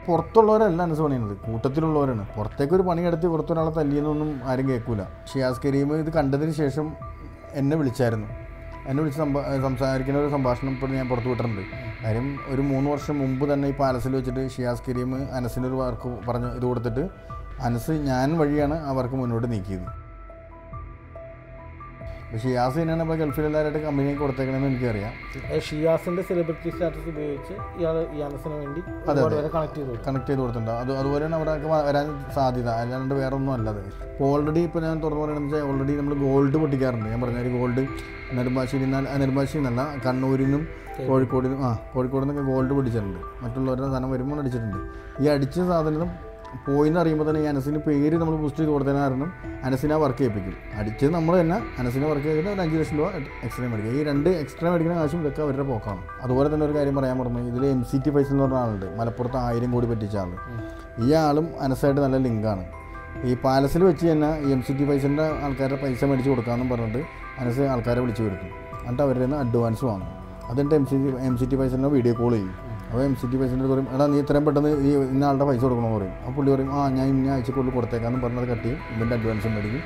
പുറത്തുള്ളവരല്ല അനസ് പണിയുന്നത്, കൂട്ടത്തിലുള്ളവരാണ്. പുറത്തേക്കൊരു പണിയെടുത്ത് പുറത്തൊരാളെ തല്ലിയെന്നൊന്നും ആരും കേൾക്കില്ല. ഷിയാസ് കരീം ഇത് കണ്ടതിന് ശേഷം എന്നെ വിളിച്ചായിരുന്നു. എന്നെ വിളിച്ച് സംസാരിക്കുന്ന ഒരു സംഭാഷണം ഇപ്പോൾ ഞാൻ പുറത്തു വിട്ടിട്ടുണ്ട്. കാര്യം ഒരു 3 വർഷം മുമ്പ് തന്നെ ഈ പാലസിൽ വെച്ചിട്ട് ഷിയാസ് കരീം അനസിനൊരു വർക്ക് പറഞ്ഞ് ഇത് കൊടുത്തിട്ട് അനസ് ഞാൻ വഴിയാണ് ആ വർക്ക് മുന്നോട്ട് നീക്കിയത്. ഷിയാസ് തന്നെയാണ് ഇപ്പോൾ ഗൾഫിലെല്ലാവരായിട്ട് കമ്പനിക്ക് കൊടുത്തേക്കണമെന്ന് എനിക്കറിയാം. ഷിയാസിൻ്റെ സെലിബ്രിറ്റി സ്റ്റാറ്റസ് ഉപയോഗിച്ച് ഇയാൾ ഈ അനസിന് വേണ്ടി കണക്ട് ചെയ്ത് കൊടുത്തിട്ടുണ്ട്. അതുപോലെയാണ് അവിടെയൊക്കെ വരാൻ സാധ്യത, അല്ലാണ്ട് വേറെ ഒന്നും അല്ലത്. ഇപ്പോൾ ഓൾറെഡി ഇപ്പോൾ ഞാൻ തുറന്നു പറയുന്നത് വെച്ചാൽ ഓൾറെഡി നമ്മൾ ഗോൾഡ് പൊട്ടിക്കാറുണ്ട്. ഞാൻ പറഞ്ഞ ഗോൾഡ് നെടുമ്പാശ്ശേരി എന്നല്ല, കണ്ണൂരിൽ നിന്നും കോഴിക്കോട് നിന്നൊക്കെ ഗോൾഡ് പൊട്ടിച്ചിട്ടുണ്ട്. മറ്റുള്ളവരുടെ സാധനം വരുമ്പോൾ അടിച്ചിട്ടുണ്ട്. ഈ അടിച്ച സാധനം പോയിന്ന് അറിയുമ്പോൾ തന്നെ ഈ അനസിന് പേര് നമ്മൾ ബൂസ്റ്റ് ചെയ്ത് കൊടുത്തതിന് കാരണം അനസിനെ വർക്ക് ചെയ്യിപ്പിക്കും. അടിച്ചത് നമ്മൾ തന്നെ അനസിനെ വർക്ക് ചെയ്തിട്ട് ഒരു 5 ലക്ഷം രൂപ എക്സ്ട്രാ മേടിക്കുക. ഈ 2 എക്സ്ട്രാ മേടിക്കുന്ന കാശും ഇതൊക്കെ അവരുടെ പോക്കാണ്. അതുപോലെ തന്നെ ഒരു കാര്യം പറയാൻ പറഞ്ഞു, ഇതിൽ MCT ഫൈസൽ എന്ന് പറഞ്ഞ ആളുണ്ട്, മലപ്പുറത്ത് 1000 കോടി പറ്റിച്ച ആൾ. ഈ ആളും അനസായിട്ട് നല്ല ലിങ്കാണ്. ഈ പാലസിൽ വെച്ച് തന്നെ MCT ഫൈസലിൻ്റെ ആൾക്കാരുടെ പൈസ മേടിച്ച് കൊടുക്കാമെന്നും പറഞ്ഞിട്ട് അനസ് ആൾക്കാരെ വിളിച്ച് വരുത്തും. എന്നിട്ട് അവരുടെ നിന്ന് അഡ്വാൻസ് വാങ്ങും. അതിൻ്റെ MCT ഫൈസലിനെ വീഡിയോ കോൾ ചെയ്യും. അപ്പോൾ MCT ഫൈസലിൻ്റെ പറയും, എടാ നീ ഇത്രയും പെട്ടെന്ന് ഈ ഇന്ന ആളുടെ പൈസ കൊടുക്കണമെന്ന് പറയും. അപ്പോൾ പുള്ളി പറയും, ഞാൻ ഇന്ന ആഴ്ചക്കുള്ളിൽ കൊടുത്തേക്കാമെന്ന് പറഞ്ഞത് കട്ട് ചെയ്യും. ഇതിൻ്റെ അഡ്വാൻസും മേടിക്കും.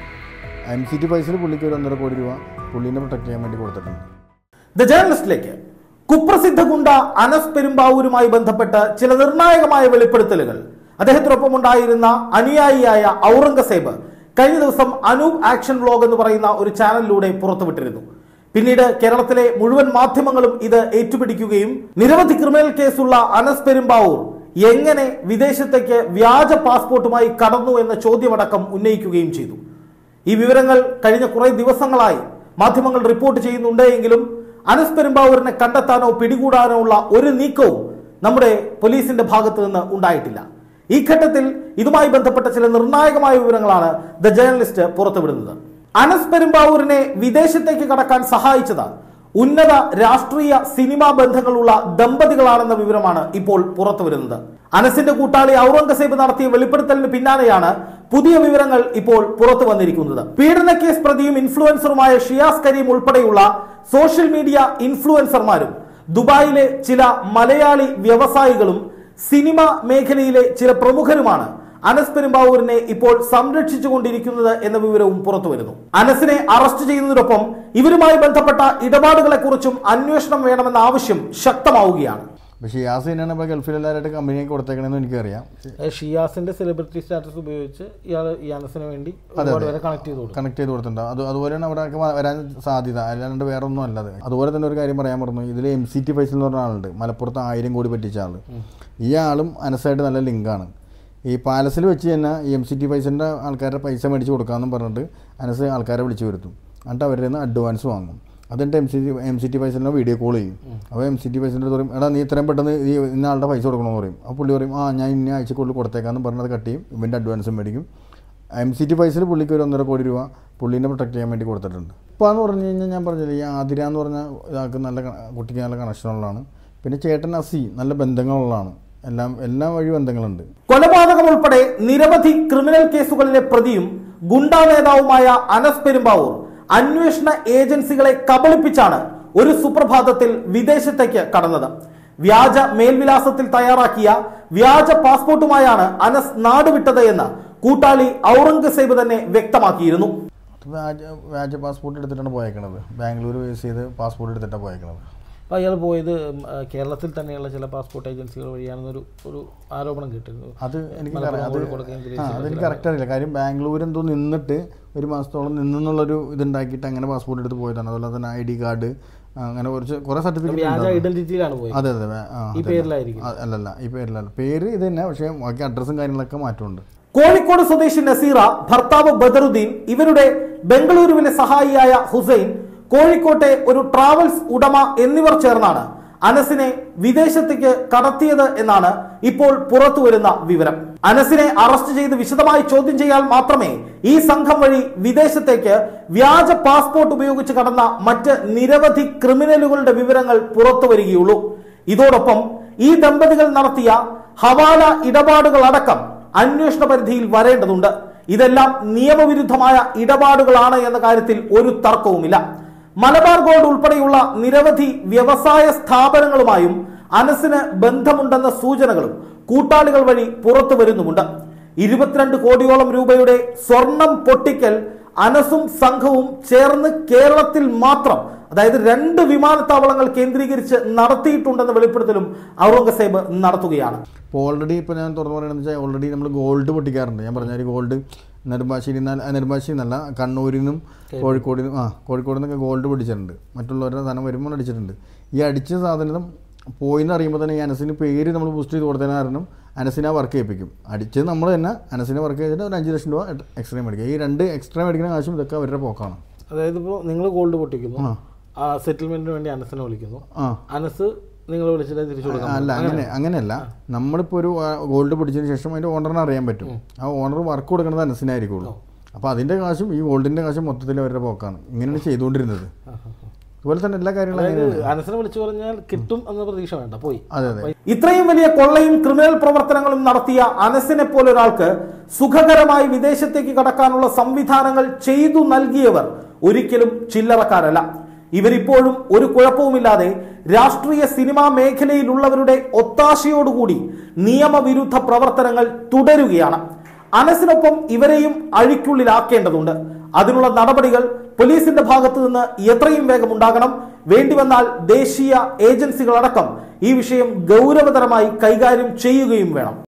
MCT ഫൈസൽ പുള്ളിക്ക് ഒരു 1.5 കോടി രൂപ പുള്ളിനെ പ്രൊട്ടക്ട് ചെയ്യാൻ വേണ്ടി കൊടുത്തിട്ടുണ്ട്. ദ ജേർണലിസ്റ്റിലേക്ക് കുപ്രസിദ്ധ ഗുണ്ട അനസ് പെരുമ്പാവൂരുമായി ബന്ധപ്പെട്ട് ചില നിർണായകമായ വെളിപ്പെടുത്തലുകൾ അദ്ദേഹത്തിനൊപ്പം ഉണ്ടായിരുന്ന അനുയായിയായ ഔറംഗസേബ് കഴിഞ്ഞ ദിവസം അനൂപ് ആക്ഷൻ വ്ലോഗ് എന്ന് പറയുന്ന ഒരു ചാനലിലൂടെ പുറത്തുവിട്ടിരുന്നു. പിന്നീട് കേരളത്തിലെ മുഴുവൻ മാധ്യമങ്ങളും ഇത് ഏറ്റുപിടിക്കുകയും നിരവധി ക്രിമിനൽ കേസുള്ള അനസ് പെരുമ്പാവൂർ എങ്ങനെ വിദേശത്തേക്ക് വ്യാജ പാസ്പോർട്ടുമായി കടന്നു എന്ന ചോദ്യമടക്കം ഉന്നയിക്കുകയും ചെയ്തു. ഈ വിവരങ്ങൾ കഴിഞ്ഞ കുറെ ദിവസങ്ങളായി മാധ്യമങ്ങൾ റിപ്പോർട്ട് ചെയ്യുന്നുണ്ടെങ്കിലും അനസ് പെരുമ്പാവൂരിനെ കണ്ടെത്താനോ പിടികൂടാനോ ഉള്ള ഒരു നീക്കവും നമ്മുടെ പോലീസിന്റെ ഭാഗത്ത് നിന്ന് ഉണ്ടായിട്ടില്ല. ഈ ഘട്ടത്തിൽ ഇതുമായി ബന്ധപ്പെട്ട ചില നിർണായകമായ വിവരങ്ങളാണ് ദ ജേർണലിസ്റ്റ് പുറത്തുവിടുന്നത്. അനസ് പെരുമ്പാവൂരിനെ വിദേശത്തേക്ക് കടക്കാൻ സഹായിച്ചത് ഉന്നത രാഷ്ട്രീയ സിനിമാ ബന്ധങ്ങളുള്ള ദമ്പതികളാണെന്ന വിവരമാണ് ഇപ്പോൾ പുറത്തുവരുന്നത്. അനസിന്റെ കൂട്ടാളി ഔറംഗസേബ് നടത്തിയ വെളിപ്പെടുത്തലിന് പിന്നാലെയാണ് പുതിയ വിവരങ്ങൾ ഇപ്പോൾ പുറത്തു വന്നിരിക്കുന്നത്. പീഡന കേസ് പ്രതിയും ഇൻഫ്ലുവൻസറുമായ ഷിയാസ് കരീം ഉൾപ്പെടെയുള്ള സോഷ്യൽ മീഡിയ ഇൻഫ്ലുവൻസർമാരും ദുബായിലെ ചില മലയാളി വ്യവസായികളും സിനിമ മേഖലയിലെ ചില പ്രമുഖരുമാണ് അനസ് പെരുമ്പാവൂരിനെ ഇപ്പോൾ സംരക്ഷിച്ചുകൊണ്ടിരിക്കുന്നത് എന്ന വിവരവും പുറത്തുവരുന്നു. അനസിനെ അറസ്റ്റ് ചെയ്യുന്നതിനൊപ്പം ഇവരുമായി ബന്ധപ്പെട്ട ഇടപാടുകളെ കുറിച്ചും അന്വേഷണം വേണമെന്ന ആവശ്യം ശക്തമാവുകയാണ്. ഷിയാസ് തന്നെയാണ് ഇപ്പോൾ ഗൾഫിലെല്ലാവരായിട്ട് കമ്പനിക്ക് കൊടുത്തേക്കണമെന്ന് എനിക്കറിയാം. ഷിയാസിന്റെ സെലിബ്രിറ്റി സ്റ്റാറ്റസ് ഉപയോഗിച്ച് ഇയാൾ ഈ അനസിന് വേണ്ടി കണക്ട് ചെയ്ത് കൊടുത്തിട്ടുണ്ട്. അതുപോലെയാണ് അവിടെയൊക്കെ വരാൻ സാധ്യത, അല്ലാണ്ട് വേറെ ഒന്നും അല്ലത്. അതുപോലെ തന്നെ ഒരു കാര്യം പറയാൻ പറഞ്ഞു, ഇതിൽ MCT ഫൈസൽ എന്ന് പറഞ്ഞ ആളുണ്ട്, മലപ്പുറത്ത് 1000 കോടി പറ്റിച്ച ആൾ. ഈ ആളും അനസായിട്ട് നല്ല ലിങ്കാണ്. ഈ പാലസിൽ വെച്ച് തന്നെ MCT ഫൈസലിൻ്റെ ആൾക്കാരുടെ പൈസ മേടിച്ച് കൊടുക്കാമെന്നും പറഞ്ഞിട്ട് അനസ് ആൾക്കാരെ വിളിച്ച് വരുത്തും. എന്നിട്ട് അവരുടെ നിന്ന് അഡ്വാൻസ് വാങ്ങും. അതിൻ്റെ MCT ഫൈസലിനെ വീഡിയോ കോൾ ചെയ്യും. അപ്പോൾ MCT ഫൈസലിൻ്റെ പറയും, എടാ നീ ഇത്രയും പെട്ടെന്ന് ഈ ഇന്ന ആളുടെ പൈസ കൊടുക്കണമെന്ന് പറയും. അപ്പോൾ പുള്ളി പറയും, ഞാൻ ഇന്ന ആഴ്ചക്കുള്ളിൽ കൊടുത്തേക്കാമെന്ന് പറഞ്ഞത് കട്ട് ചെയ്യും. ഇവൻ്റെ അഡ്വാൻസും മേടിക്കും. MCT ഫൈസൽ പുള്ളിക്ക് ഒരു 1.5 കോടി രൂപ പുള്ളീനെ പ്രൊട്ടക്ട് ചെയ്യാൻ വേണ്ടി കൊടുത്തിട്ടുണ്ട്. ഇപ്പോൾ എന്ന് പറഞ്ഞു കഴിഞ്ഞാൽ ഞാൻ പറഞ്ഞില്ല, ഈ ആതിര എന്ന് പറഞ്ഞ ഇതാൾക്ക് നല്ല കുട്ടിക്ക് നല്ല കണക്ഷനുള്ളതാണ്. പിന്നെ ചേട്ടൻ അസി നല്ല ബന്ധങ്ങളുള്ളതാണ്. എല്ലാം വഴി ബന്ധങ്ങളുണ്ട്. കൊലപാതകം ഉൾപ്പെടെ നിരവധി ക്രിമിനൽ കേസുകളിലെ പ്രതിയും ഗുണ്ടാ നേതാവുമായ അനസ് പെരുമ്പാവൂർ അന്വേഷണ ഏജൻസികളെ കബളിപ്പിച്ചാണ് ഒരു സുപ്രഭാതത്തിൽ വിദേശത്തേക്ക് കടന്നത്. വ്യാജ മേൽവിലാസത്തിൽ തയ്യാറാക്കിയ വ്യാജ പാസ്പോർട്ടുമായാണ് അനസ് നാടുവിട്ടത് എന്ന് കൂട്ടാളി ഔറംഗസേബ് തന്നെ വ്യക്തമാക്കിയിരുന്നു. വ്യാജ പാസ്പോർട്ട് എടുത്തിട്ടാണ് പോയേക്കണത്. ബാംഗ്ലൂർ ബേസ് ചെയ്ത് പാസ്പോർട്ട് എടുത്തിട്ടാണ് പോയേക്കണത്. അപ്പോൾ അയാൾ പോയത് കേരളത്തിൽ തന്നെയുള്ള ചില പാസ്പോർട്ട് ഏജൻസികൾ വഴിയാണെന്നൊരു ആരോപണം കിട്ടിയിരുന്നു. അത് അതെനിക്ക് കറക്റ്റ് അറിയില്ല. കാര്യം ബാംഗ്ലൂർ എന്തോ നിന്നിട്ട് 1 മാസത്തോളം നിന്നുള്ളൊരു ഇതുണ്ടാക്കിയിട്ട് അങ്ങനെ പാസ്പോർട്ട് എടുത്ത് പോയതാണ്. അതുപോലെ തന്നെ ID കാർഡ്, അങ്ങനെ കുറേ സർട്ടിഫിക്കറ്റ്. ഐഡന്റിറ്റിയിലാണ് പോയത്. അതെ ഈ പേരിലായിരിക്കും. അല്ലല്ല, ഈ പേരിലല്ല. പേര് ഇത് തന്നെ, പക്ഷേ ബാക്കി അഡ്രസ്സും കാര്യങ്ങളൊക്കെ മാറ്റമുണ്ട്. കോഴിക്കോട് സ്വദേശി നസീറ, ഭർത്താവ് ബദറുദ്ദീൻ, ഇവരുടെ ബംഗളൂരുവിലെ സഹായിയായ ഹുസൈൻ, കോഴിക്കോട്ടെ ഒരു ട്രാവൽസ് ഉടമ എന്നിവർ ചേർന്നാണ് അനസിനെ വിദേശത്തേക്ക് കടത്തിയത് എന്നാണ് ഇപ്പോൾ പുറത്തുവരുന്ന വിവരം. അനസിനെ അറസ്റ്റ് ചെയ്ത് വിശദമായി ചോദ്യം ചെയ്യാൻ മാത്രമേ ഈ സംഘം വഴി വിദേശത്തേക്ക് വ്യാജ പാസ്പോർട്ട് ഉപയോഗിച്ച് കടന്ന മറ്റ് നിരവധി ക്രിമിനലുകളുടെ വിവരങ്ങൾ പുറത്തു വരികയുള്ളൂ. ഇതോടൊപ്പം ഈ ദമ്പതികൾ നടത്തിയ ഹവാല ഇടപാടുകൾ അടക്കം അന്വേഷണ പരിധിയിൽ വരേണ്ടതുണ്ട്. ഇതെല്ലാം നിയമവിരുദ്ധമായ ഇടപാടുകളാണ് എന്ന കാര്യത്തിൽ ഒരു തർക്കവുമില്ല. മലബാർ ഗോൾഡ് ഉൾപ്പെടെയുള്ള നിരവധി വ്യവസായ സ്ഥാപനങ്ങളുമായും അനസിന് ബന്ധമുണ്ടെന്ന സൂചനകളും കൂട്ടാളികൾ വഴി പുറത്തു വരുന്നുമുണ്ട്. 22 കോടിയോളം രൂപയുടെ സ്വർണം പൊട്ടിക്കൽ അനസും സംഘവും ചേർന്ന് കേരളത്തിൽ മാത്രം, അതായത് 2 വിമാനത്താവളങ്ങൾ കേന്ദ്രീകരിച്ച് നടത്തിയിട്ടുണ്ടെന്ന വെളിപ്പെടുത്തലും ഔറംഗസേബ് നടത്തുകയാണ്. ഇപ്പോൾ ഓൾറെഡി ഇപ്പോൾ ഞാൻ തുറന്നു പറയുന്നത് വെച്ചാൽ ഓൾറെഡി നമ്മൾ ഗോൾഡ് പൊട്ടിക്കാറുണ്ട്. ഞാൻ പറഞ്ഞാൽ ഗോൾഡ് നെടുമ്പാശ്ശേരി എന്നല്ല കണ്ണൂരിൽ നിന്നും കോഴിക്കോട് നിന്നൊക്കെ ഗോൾഡ് പൊട്ടിച്ചിട്ടുണ്ട്. മറ്റുള്ളവരുടെ സാധനം വരുമ്പോൾ അടിച്ചിട്ടുണ്ട്. ഈ അടിച്ച സാധനം പോയിന്ന് അറിയുമ്പോൾ തന്നെ ഈ അനസിന് പേര് നമ്മൾ ബൂസ്റ്റ് ചെയ്ത് കൊടുത്തതിന് കാരണം അനസിനെ വർക്ക് ചെയ്യിപ്പിക്കും. അടിച്ചത് നമ്മൾ തന്നെ അനസിനെ വർക്ക് ചെയ്തിട്ട് ഒരു 5 ലക്ഷം രൂപ എക്സ്ട്രാ മേടിക്കുക. ഈ 2 എക്സ്ട്രാ മേടിക്കുന്ന കാശും ഇതൊക്കെ അവരുടെ പോക്കാണ്. അതായത് ഇപ്പോൾ നിങ്ങൾ ഗോൾഡ് പൊട്ടിക്കുന്നു, സെറ്റിൽമെന്റിന് വേണ്ടി അനസിനെ വിളിക്കുന്നു, അനസ് നിങ്ങൾ വിളിച്ചിട്ട് തിരിച്ചു കൊടുക്കാം. അല്ല, അങ്ങനെയല്ല. നമ്മളിപ്പോൾ ഒരു ഗോൾഡ് പൊടിച്ചതിന് ശേഷം അതിൻ്റെ ഓണറിനെ അറിയാൻ പറ്റും. ആ ഓണർ വർക്ക് കൊടുക്കുന്നത് അനസിനായിരിക്കുള്ളൂ. അപ്പോൾ അതിൻ്റെ കാശും ഈ ഗോൾഡിൻ്റെ കാശും മൊത്തത്തിൽ അവരുടെ പോക്കാണ്. ഇങ്ങനെയാണ് ചെയ്തുകൊണ്ടിരുന്നത്. അതുപോലെ തന്നെ എല്ലാ കാര്യങ്ങളും അനസിനെ വിളിച്ചു പറഞ്ഞാൽ കിട്ടും എന്ന പ്രതീക്ഷ വേണ്ട, പോയി. അതെ. ഇത്രയും വലിയ കൊള്ളയും ക്രിമിനൽ പ്രവർത്തനങ്ങളും നടത്തിയ അനസിനെ പോലൊരാൾക്ക് സുഖകരമായി വിദേശത്തേക്ക് കടക്കാനുള്ള സംവിധാനങ്ങൾ ചെയ്തു നൽകിയവർ ഒരിക്കലും ചില്ലറക്കാരല്ല. ഇവരിപ്പോഴും ഒരു കുഴപ്പവുമില്ലാതെ രാഷ്ട്രീയ സിനിമാ മേഖലയിലുള്ളവരുടെ ഒത്താശയോടുകൂടി നിയമവിരുദ്ധ പ്രവർത്തനങ്ങൾ തുടരുകയാണ്. അനസിനൊപ്പം ഇവരെയും അഴിക്കുള്ളിലാക്കേണ്ടതുണ്ട്. അതിനുള്ള നടപടികൾ പോലീസിന്റെ ഭാഗത്തു നിന്ന് എത്രയും വേഗം ഉണ്ടാകണം. വേണ്ടിവന്നാൽ ദേശീയ ഏജൻസികളടക്കം ഈ വിഷയം ഗൗരവതരമായി കൈകാര്യം ചെയ്യുകയും വേണം.